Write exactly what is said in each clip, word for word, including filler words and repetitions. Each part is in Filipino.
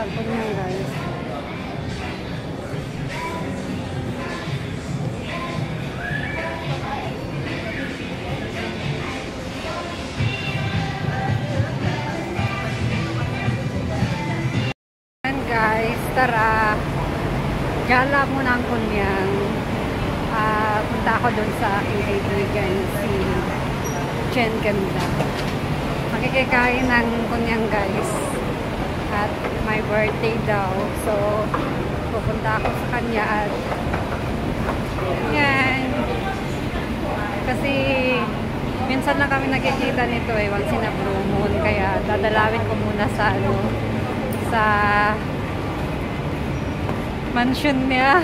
balcony niya, guys. And guys, tara. Gala muna ang kunyang. Uh, punta ako dun sa aking kaibigan, si Jen Ganda. Makikikain ng kunyang, guys. At my birthday daw. So, pupunta ako sa kanya at yan. Kasi minsan lang kami nakikita nito eh, once in a blue moon. Kaya dadalawin ko muna sa ano, sa mansion niya.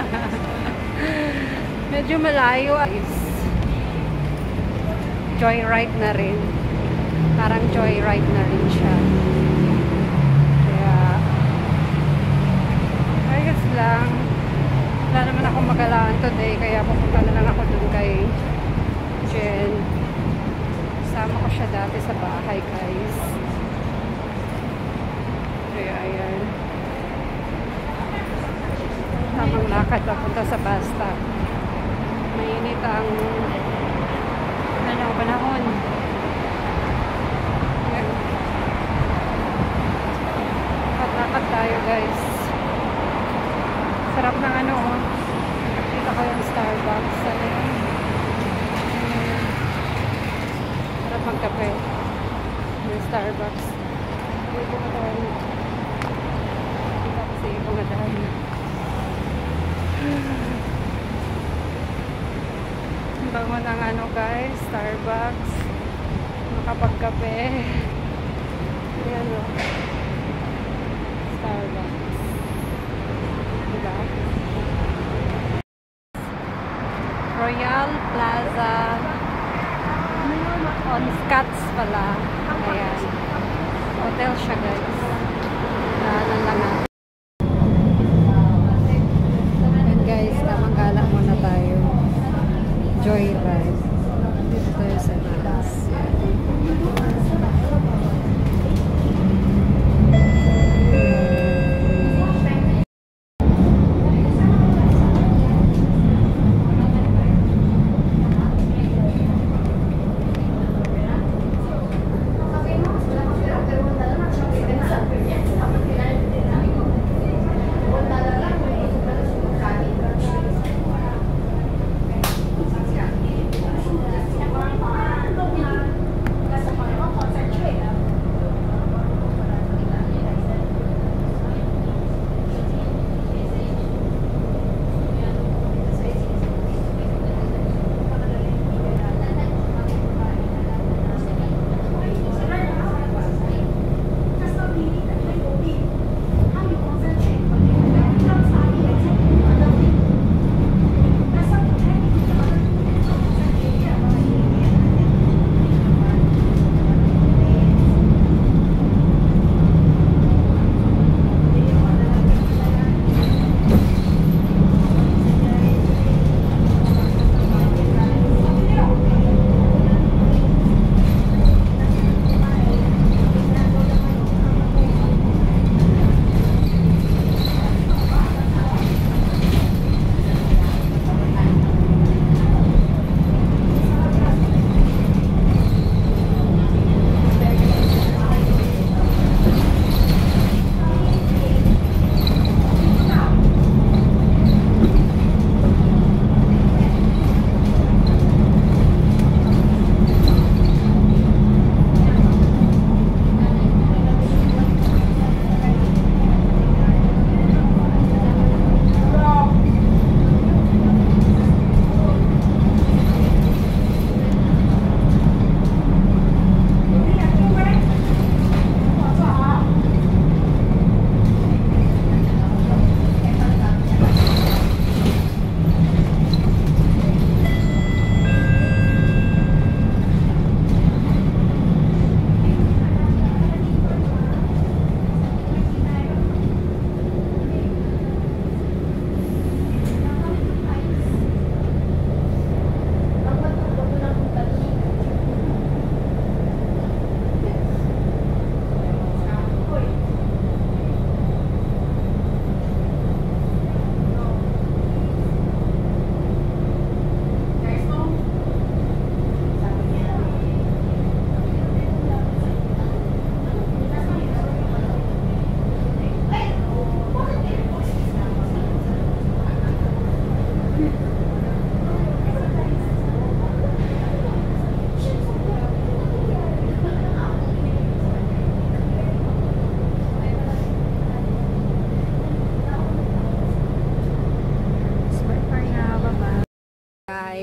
Medyo malayo. Joyride na rin. Parang joyride na rin siya. Kaya ayos lang. Wala naman ako magalaan today. Kaya pupunta na lang ako dun kay Jen. Sama ko siya dati sa bahay, guys. Kaya ayan. Tamang lakad papunta sa bus stop. Mainit ang ano, panahon. Lakad tayo, guys. Sarap ng ano, oh. Kita ko yung Starbucks. Ayan. Sarap magkape. Yung Starbucks. Dito ko tayo. Kita ko sa ibang dahil. Ang bango ng ano, guys, Starbucks. Makapagkape. Ayan, o. Starbucks. Diba? Royal Plaza on Scotts pala. Ayan. Hotel siya, guys. Daanan lang natin. Guys, tamang gala muna tayo. Joyride. Dito tayo sa Malas.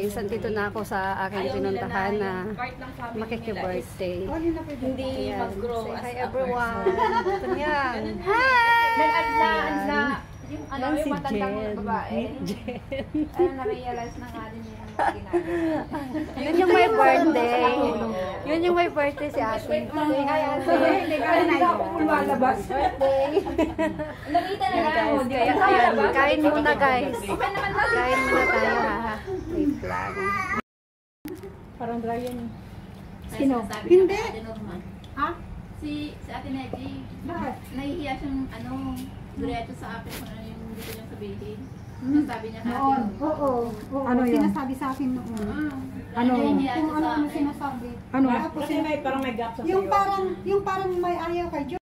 guys, andito na ako sa aking pinuntahan na makiki-birthday. Hindi Ayan. mag-grow Say as hi a everyone. person. Ito yan. Hi! Nag-adla, adla. Yung ano, Yan yung si matandang Jen. babae. Meet Jen. Ano, na-realize na nga din niya yung mga ginagawa. Yun yung my birthday. Yun yung my birthday si ate. Say hi ate. Hindi ka na ako lumalabas. Birthday. Nakita na Yan lang ako. guys. Kaya ayan, kain muna guys. Kain muna tayo ha. Wait lang. Parang dry yan. Sino? Hindi. Ha? Si, si Ate Neji. Bakit? Nahihiya siyang ano, diretso sa akin kung ano yung gusto niyang sabihin. Hmm. Sabi niya kaya. Noon. Oo. Oo. Ano yun? Sinasabi sa akin noon. Ano? Ano? Kung Kung ano ano sinasabi. Ano? Tapos Kasi may parang may gap sa yung sayo. parang yung parang may ayaw kay